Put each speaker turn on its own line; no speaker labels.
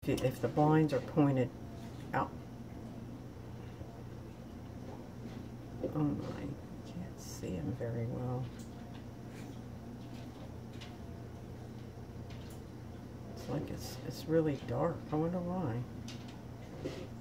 if the blinds are pointed out. Oh my, can't see him very well. It's like it's really dark. I wonder why.